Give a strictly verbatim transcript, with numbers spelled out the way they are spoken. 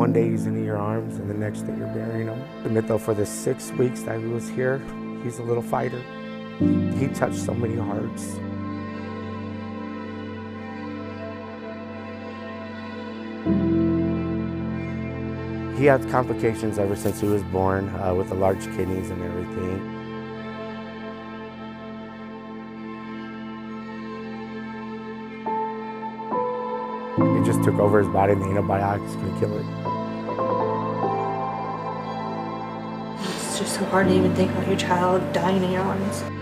One day he's in your arms and the next day you're burying him. Admit though, for the six weeks that he was here, he's a little fighter. He touched so many hearts. He had complications ever since he was born, uh, with the large kidneys and everything. It just took over his body and the antibiotics could kill it. It's just so hard to even think about your child dying in your arms.